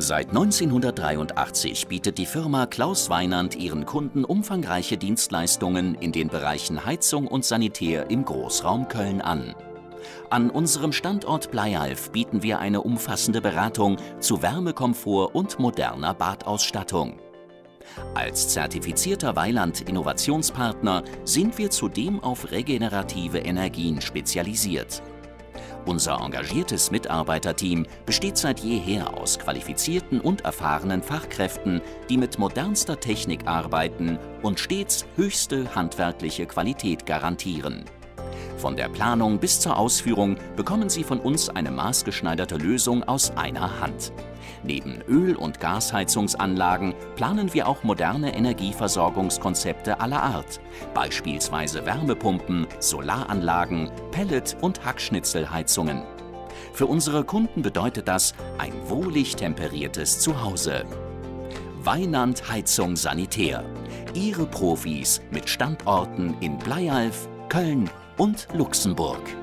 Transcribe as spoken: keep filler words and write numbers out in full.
Seit neunzehnhundertdreiundachtzig bietet die Firma Klaus Weinand ihren Kunden umfangreiche Dienstleistungen in den Bereichen Heizung und Sanitär im Großraum Köln an. An unserem Standort Bleialf bieten wir eine umfassende Beratung zu Wärmekomfort und moderner Badausstattung. Als zertifizierter Weiland-Innovationspartner sind wir zudem auf regenerative Energien spezialisiert. Unser engagiertes Mitarbeiterteam besteht seit jeher aus qualifizierten und erfahrenen Fachkräften, die mit modernster Technik arbeiten und stets höchste handwerkliche Qualität garantieren. Von der Planung bis zur Ausführung bekommen Sie von uns eine maßgeschneiderte Lösung aus einer Hand. Neben Öl- und Gasheizungsanlagen planen wir auch moderne Energieversorgungskonzepte aller Art, beispielsweise Wärmepumpen, Solaranlagen, Pellet- und Hackschnitzelheizungen. Für unsere Kunden bedeutet das ein wohlig temperiertes Zuhause. Weinand Heizung Sanitär. Ihre Profis mit Standorten in Bleialf, Köln und Luxemburg.